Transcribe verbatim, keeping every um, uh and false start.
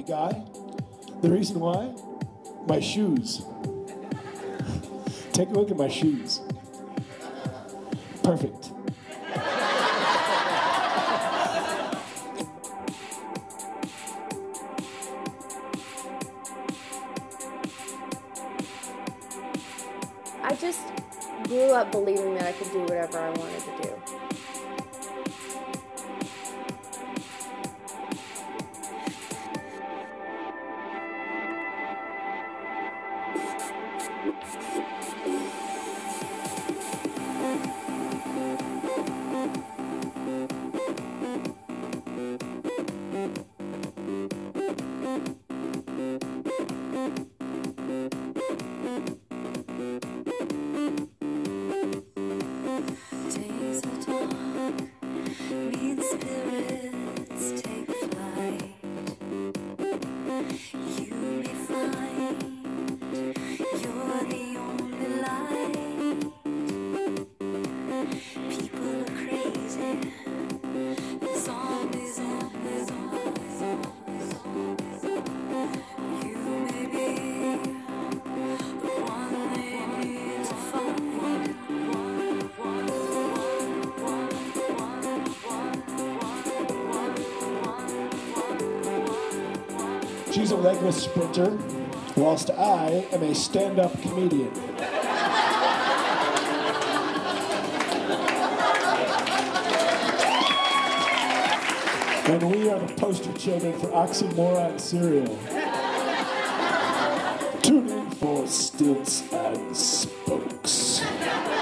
guy. The reason why? My shoes. Take a look at my shoes. Perfect. I just grew up believing that I could do whatever I wanted to do. She's a legless sprinter, whilst I am a stand-up comedian. And we are the poster children for oxymoron cereal. Tune in for Stilts and Spokes.